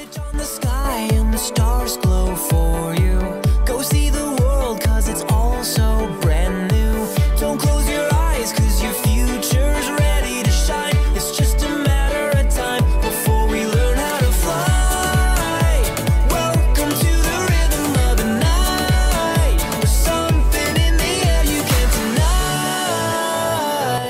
Switch on the sky and the stars glow for you. Go see the world, cause it's all so brand new. Don't close your eyes, cause your future's ready to shine. It's just a matter of time before we learn how to fly. Welcome to the rhythm of the night. There's something in the air you can't deny.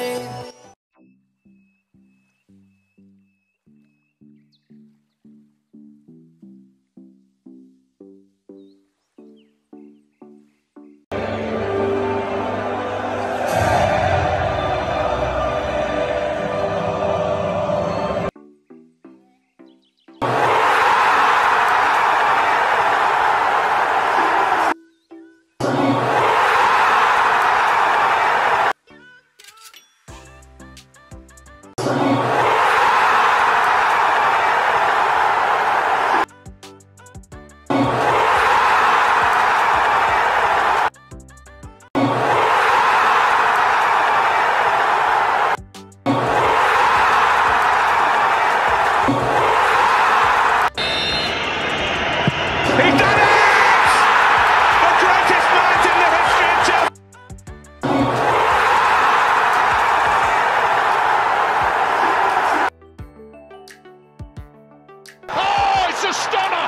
It's a stunner!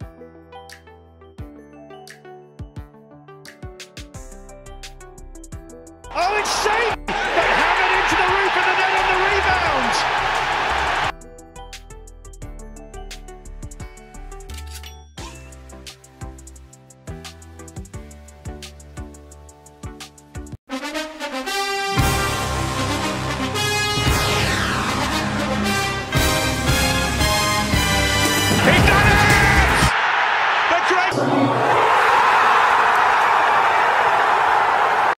Oh, it's safe! They hammered into the roof of the net on the rebound! He's done it! The Drake...